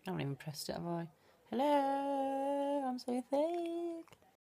I haven't even pressed it, have I? Hello, I'm so thirsty.